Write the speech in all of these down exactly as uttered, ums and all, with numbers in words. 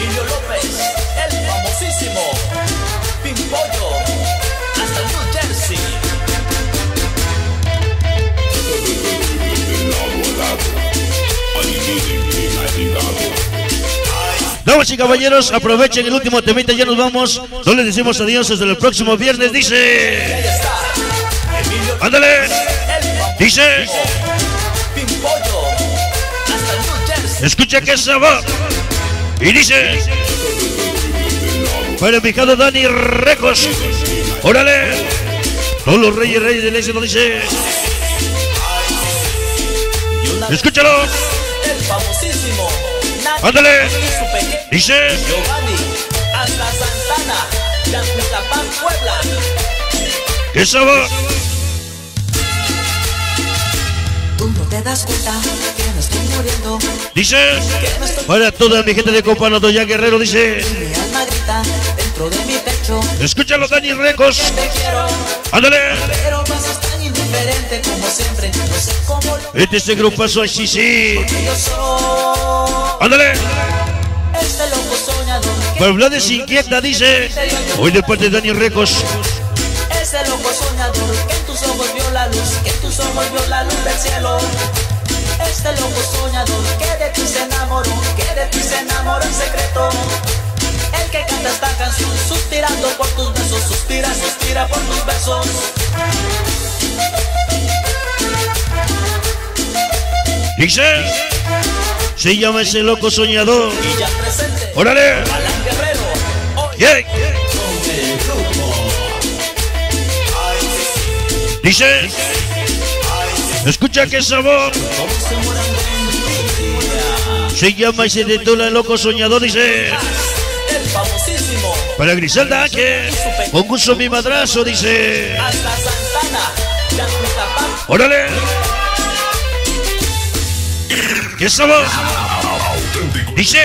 Emilio López, el famosísimo Pimpollo, hasta New Jersey. Damas y caballeros, aprovechen el último temita, ya nos vamos. No les decimos adiós hasta el próximo viernes, dice. Ándale. Dice. Escucha que sabor. Y dice. Para el picado Dani Recos. Órale. Todos los reyes, reyes del éxito, dice. Escúchalo. El famosísimo. Ándale. Dice. Giovanni, hasta Santana, Yacutlapán, Puebla. ¿Qué sabor? Tú no te das cuenta que me estoy muriendo. Dice. Para toda mi gente de Copano, Doña Guerrero, dice. Mi alma grita dentro de mi pecho. Escúchalo, Dani Recos. Te quiero, Ándale. pero pasas tan indiferente como siempre. No sé cómo lo Este es el grupazo así, sí. que yo soy. Ándale. Este loco soñador que Para Blades inquieta, dice. Hoy de parte de Dani Recos. ese loco soñador que en tus ojos vio la luz, que en tus ojos vio la luz del cielo. Este loco soñador que de ti se enamoró, que de ti se enamoró en secreto. El que canta esta canción suspirando por tus besos, suspira, suspira por tus besos. Dice. Se llama ese loco soñador. Y ya presente, Órale. Alan Guerrero, hoy Yeah. con el grupo. Dice. Escucha qué sabor. Se llama ese de Tola loco soñador, dice. El famosísimo, Para Griselda, que con gusto mi madrazo, dice. hasta Santana, Yacutlapán. Órale. ¿Qué sabor? Dice.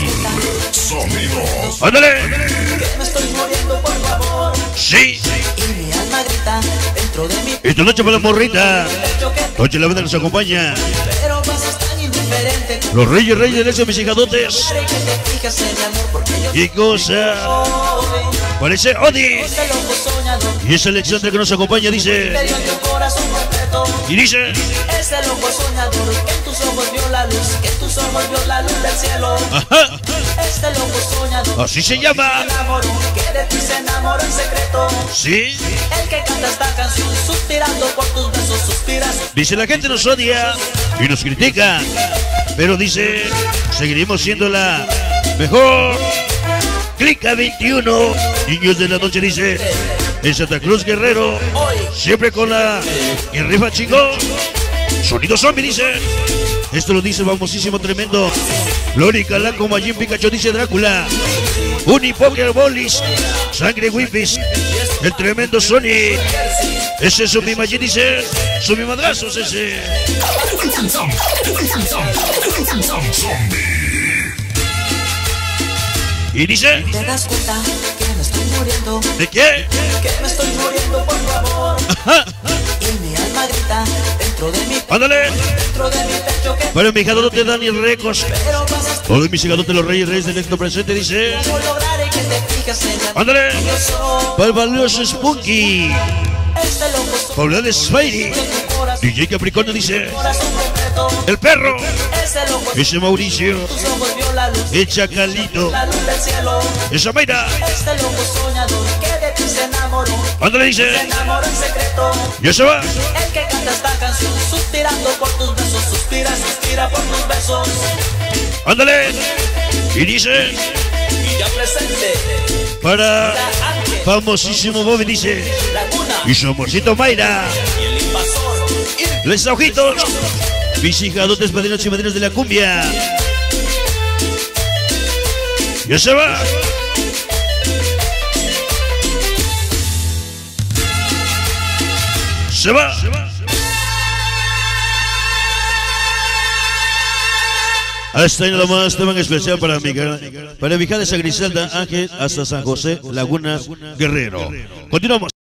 Ándale. Me estoy muriendo por favor. Sí. Y mi alma grita dentro de mi Esta noche para la morrita. pecho que Noche la vida nos acompaña. pero pasas tan indiferente. Los reyes, reyes de esos mis hijadotes. Quiere que te fijas en mi amor porque yo ¿Qué cosa? soy Parece Odi. ese loco soñador Y es Alexandra que nos acompaña, te dice. dio tu corazón completo. Y dice. Ese loco soñador que en tus ojos vio la luz, que en tus ojos vio la luz del cielo. Ajá. Este loco soñador Así se llama. se enamoró, que de ti se enamoró en secreto. Sí. El que canta esta canción suspirando por tus besos, suspiras. Dice la gente nos odia y nos critica. Pero dice, seguiremos siendo la mejor. Clica veintiuno. Niños de la noche, dice. En Santa Cruz Guerrero. Siempre con la guerrera chingón. Sonido zombie, dice. Esto lo dice famosísimo, tremendo. Lori Calaco, Majin Pikachu, dice Drácula. Unipoker Bolis. Sangre Wipis. El tremendo Sony. Ese es su mi Majin, dice. Su mi madrazos, ese. Y dice. ¿Te das cuenta que me estoy muriendo? ¿De qué? Que me estoy muriendo por favor. Ajá. Y mi alma grita dentro de mi Ándale. dentro de mi pecho que Para mi hijadote Dani Recos. pero pasas Todos mis hijadotes, los reyes, reyes del éxito presente, dice. cómo lograr que te fijas en mi amor. Ándale. Yo soy Para el valioso Spunky. este loco soñador Pablo de Spidey. de tu corazón, D J Capricornio dice. corazón completo. El perro. Ese loco Ese Mauricio. tus ojos vio la luz, El Chacalito. la luz del cielo. Esa Mayra. Este loco soñador que de ti se enamoró, Ándale, se dice. enamoró en secreto. Ya se va. El que canta esta canción suspirando por tus besos, suspira, suspira por tus besos. Ándale. Y dice. Y ya presente, Para Ángel, famosísimo Bobby, dice. Laguna Y su amorcito Mayra. y el invasor. Les ojitos. Mis hijadotes, padrinos y madrinas de la cumbia. Ya se va. Se va. Hasta ahí nada más, tema en especial para mi, para mi hija de San Griselda, Ángel, hasta San José, Lagunas, Guerrero. Continuamos.